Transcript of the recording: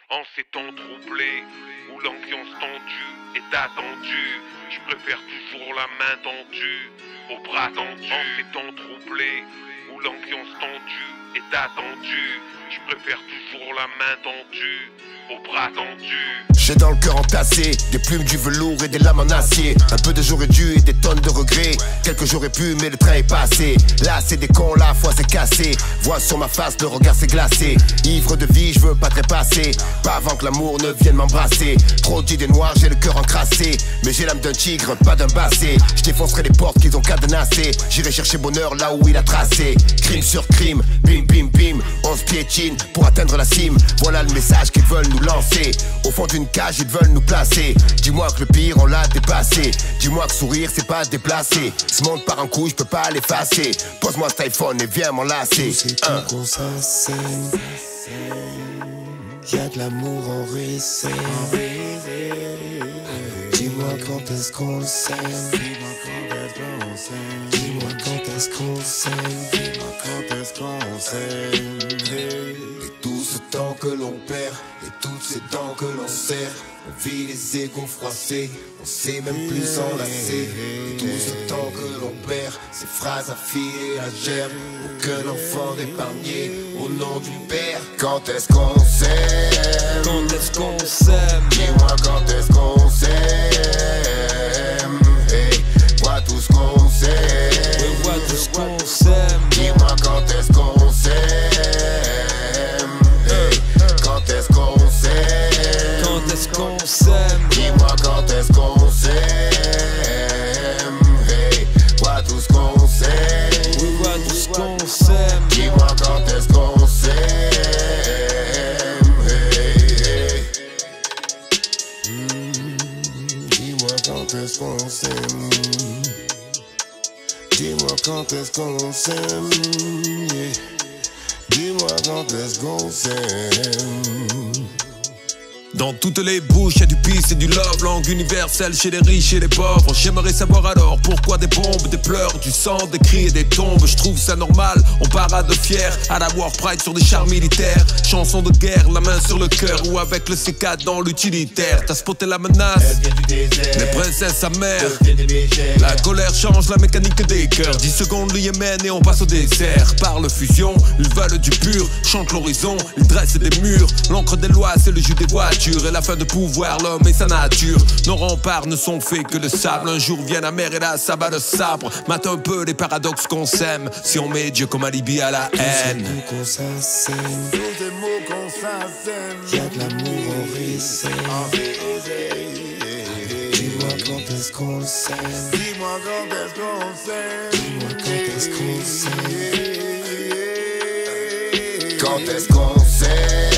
En ces temps troublés, où l'ambiance tendue est attendue, je préfère toujours la main tendue au bras tendu. En ces temps troublés, où l'ambiance tendue est attendue, je préfère toujours la main tendue au bras tendu. J'ai dans le cœur entassé des plumes, du velours et des lames en acier. Un peu de j'aurais dû et des tonnes de regrets. Quelques j'aurais pu mais le train est passé. Là c'est des cons, la foi c'est cassé. Vois sur ma face, le regard s'est glacé. Ivre de vie, je veux pas trépasser. Pas avant que l'amour ne vienne m'embrasser. Trop d'idées noires, j'ai le cœur encrassé. Mais j'ai l'âme d'un tigre, pas d'un basset. Je défoncerai les portes qu'ils ont cadenassées. J'irai chercher bonheur là où il a tracé. Crime sur crime, bim bim bim. On se piétine pour atteindre la cime. Voilà le message qu'ils veulent nous lancer. Au fond d'une cage, ils veulent nous placer. Dis-moi que le pire, on l'a dépassé. Dis-moi que sourire, c'est pas déplacé. Ce monde part en couille, je peux pas l'effacer. Pose-moi cet iPhone et viens m'enlacer. C'est tout qu'on s'assène. Y'a de l'amour en récit. Dis-moi quand est-ce qu'on s'aime. Dis-moi quand est-ce qu'on s'aime. Dis-moi quand est-ce qu'on s'aime. Et tout ce temps que l'on perd, et toutes ces dents que l'on serre, on vit les égos froissés, on sait même plus s'enlacer. Et tout ce temps que l'on perd, ces phrases affilées à gerbe, aucun enfant épargné au nom du père. Quand est-ce qu'on s'aime? Quand est-ce qu'on s'aime? Dis-moi quand est-ce qu'on s'aime? Hey, vois tout ce qu'on s'aime. Oui, vois tout ce qu'on s'aime. Dis-moi quand est-ce qu'on s'aime? Hey, quand est-ce qu'on s'aime? Quand est-ce qu'on s'aime? Dis-moi quand est-ce qu'on s'aime? Hey, vois tout ce qu'on s'aime. Oui, vois tout ce qu'on s'aime. Dis-moi quand est-ce qu'on s'aime? Hey, hey. Dis-moi quand est-ce qu'on s'aime? Dis-moi quand est-ce qu'on s'aime? Yeah. Dis-moi quand est-ce qu'on s'aime? Dans toutes les bouches, y'a du peace et du love. Langue universelle chez les riches et les pauvres. J'aimerais savoir alors pourquoi des bombes, des pleurs, du sang, des cris et des tombes. Je trouve ça normal, on parade fier à la War Pride sur des chars militaires. Chanson de guerre, la main sur le cœur, ou avec le C4 dans l'utilitaire. T'as spoté la menace, les princesses amères. La colère change la mécanique des cœurs. 10 secondes le Yémen et on passe au désert. Par le fusion, ils veulent du pur. Chantent l'horizon, ils dressent des murs. L'encre des lois, c'est le jus des voitures. Et la fin de pouvoir, l'homme et sa nature. Nos remparts ne sont faits que de sable. Un jour vient la mer et la sabbat de sabre. Mate un peu les paradoxes qu'on sème. Si on met Dieu comme alibi à la haine. Tous qu'on s'assène. Tous des mots qu'on s'assène. Y'a de l'amour en récit. Dis-moi quand est-ce qu'on s'aime? Dis-moi quand est-ce qu'on s'aime. Dis-moi quand est-ce qu'on s'aime? Quand est-ce qu'on s'aime?